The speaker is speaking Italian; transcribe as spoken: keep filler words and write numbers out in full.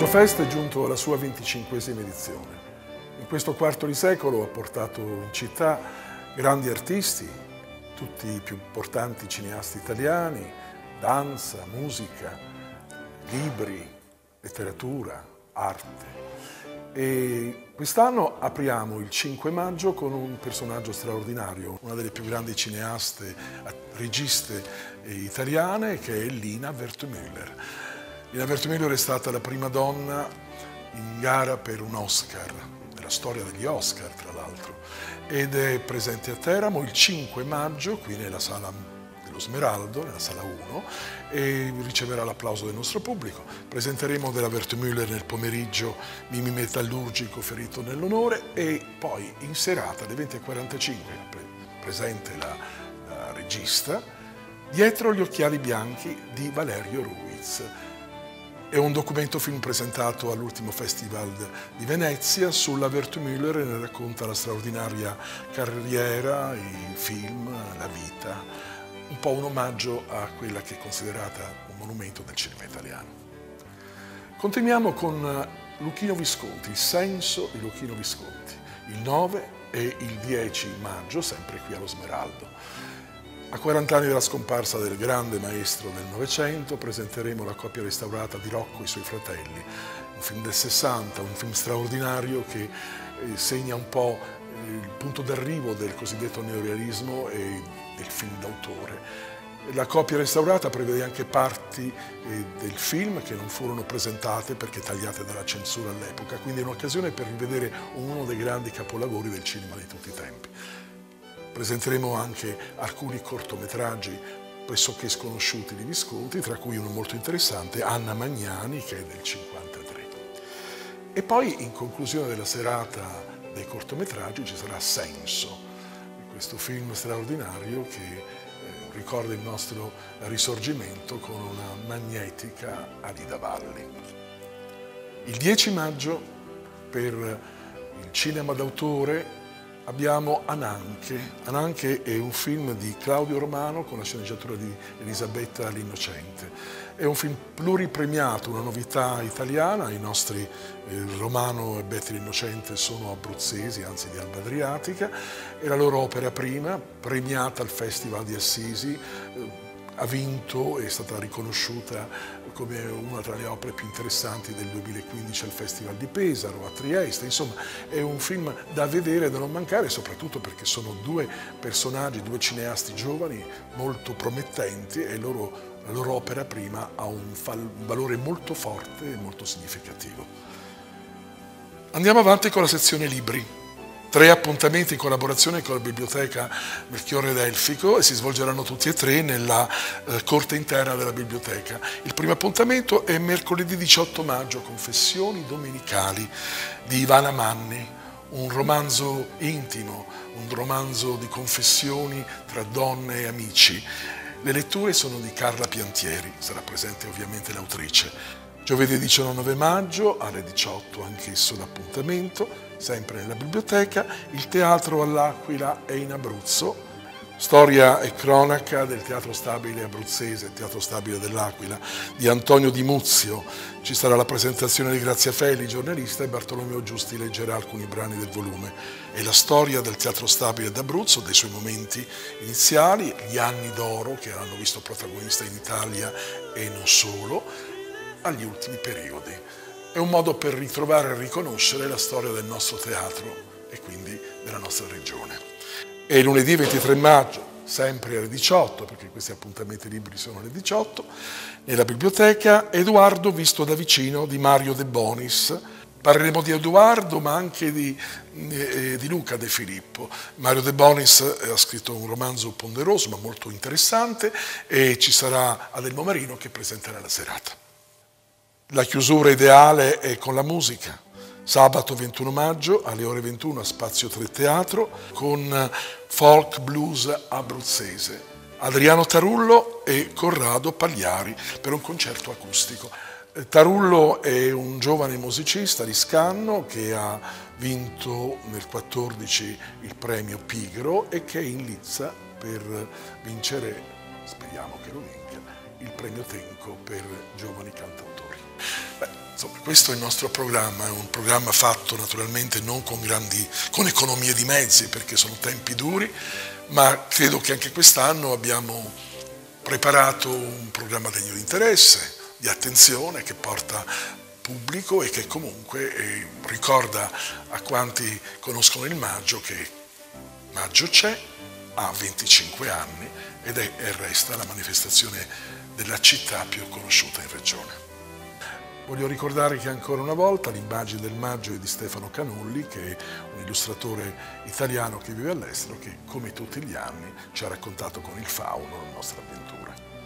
Fest è giunto alla sua venticinquesima edizione. In questo quarto di secolo ha portato in città grandi artisti, tutti i più importanti cineasti italiani, danza, musica, libri, letteratura, arte. E quest'anno apriamo il cinque maggio con un personaggio straordinario, una delle più grandi cineaste, registe italiane, che è Lina Wertmüller. Lina Wertmüller è stata la prima donna in gara per un Oscar, nella storia degli Oscar tra l'altro, ed è presente a Teramo il cinque maggio, qui nella sala dello Smeraldo, nella sala uno, e riceverà l'applauso del nostro pubblico. Presenteremo della Wertmüller nel pomeriggio Mimi Metallurgico, ferito nell'onore, e poi in serata alle venti e quarantacinque presente la, la regista, Dietro gli occhiali bianchi di Valerio Ruiz. È un documento film presentato all'ultimo Festival di Venezia sulla Wertmüller e ne racconta la straordinaria carriera, i film, la vita, un po' un omaggio a quella che è considerata un monumento del cinema italiano. Continuiamo con Luchino Visconti, il senso di Luchino Visconti, il nove e il dieci maggio, sempre qui allo Smeraldo. A quaranta anni dalla scomparsa del grande maestro del Novecento presenteremo La coppia restaurata di Rocco e i suoi fratelli, un film del sessanta, un film straordinario che segna un po' il punto d'arrivo del cosiddetto neorealismo e del film d'autore. La coppia restaurata prevede anche parti del film che non furono presentate perché tagliate dalla censura all'epoca, quindi è un'occasione per rivedere uno dei grandi capolavori del cinema di tutti i tempi. Presenteremo anche alcuni cortometraggi pressoché sconosciuti di Visconti, tra cui uno molto interessante, Anna Magnani, che è del cinquantatré. E poi, in conclusione della serata dei cortometraggi, ci sarà Senso, questo film straordinario che eh, ricorda il nostro risorgimento con una magnetica Alida Valli. Il dieci maggio, per il cinema d'autore, abbiamo Ananche. Ananche è un film di Claudio Romano con la sceneggiatura di Elisabetta L'Innocente. È un film pluripremiato, una novità italiana. I nostri eh, Romano e Betty L'Innocente sono abruzzesi, anzi di Alba Adriatica. È la loro opera prima, premiata al Festival di Assisi. Eh, ha vinto, è stata riconosciuta come una tra le opere più interessanti del duemilaquindici al Festival di Pesaro, a Trieste. Insomma, è un film da vedere e da non mancare, soprattutto perché sono due personaggi, due cineasti giovani molto promettenti e loro, la loro opera prima ha un, un valore molto forte e molto significativo. Andiamo avanti con la sezione libri. Tre appuntamenti in collaborazione con la Biblioteca Melchiorre d'Elfico e si svolgeranno tutti e tre nella eh, corte interna della biblioteca. Il primo appuntamento è mercoledì diciotto maggio, Confessioni domenicali di Ivana Manni, un romanzo intimo, un romanzo di confessioni tra donne e amici. Le letture sono di Carla Piantieri, sarà presente ovviamente l'autrice. Giovedì diciannove maggio alle diciotto anch'esso l'appuntamento, sempre nella biblioteca, il Teatro all'Aquila è in Abruzzo, storia e cronaca del Teatro Stabile abruzzese, Teatro Stabile dell'Aquila, di Antonio Di Muzio. Ci sarà la presentazione di Grazia Feli, giornalista, e Bartolomeo Giusti leggerà alcuni brani del volume. È la storia del Teatro Stabile d'Abruzzo, dei suoi momenti iniziali, gli anni d'oro che l'hanno visto protagonista in Italia e non solo, agli ultimi periodi. È un modo per ritrovare e riconoscere la storia del nostro teatro e quindi della nostra regione. E lunedì ventitré maggio, sempre alle diciotto, perché questi appuntamenti liberi sono alle diciotto, nella biblioteca Edoardo visto da vicino di Mario De Bonis. Parleremo di Edoardo, ma anche di, eh, di Luca De Filippo. Mario De Bonis ha scritto un romanzo ponderoso ma molto interessante e ci sarà Adelmo Marino che presenterà la serata. La chiusura ideale è con la musica. Sabato ventuno maggio alle ore ventuno a Spazio tre Teatro con folk blues abruzzese. Adriano Tarullo e Corrado Pagliari per un concerto acustico. Tarullo è un giovane musicista di Scanno che ha vinto nel quattordici il premio Pigro e che è in lizza per vincere, speriamo che lo vinca, il premio Tenco per giovani cantautori. Beh, Insomma, questo è il nostro programma, è un programma fatto naturalmente non con grandi, con economie di mezzi, perché sono tempi duri, ma credo che anche quest'anno abbiamo preparato un programma degno di interesse, di attenzione, che porta pubblico e che comunque eh, ricorda a quanti conoscono il Maggio che Maggio c'è, ha venticinque anni ed è e resta la manifestazione della città più conosciuta in regione. Voglio ricordare che ancora una volta l'immagine del Maggio è di Stefano Canulli, che è un illustratore italiano che vive all'estero, che come tutti gli anni ci ha raccontato con il fauno la nostra avventura.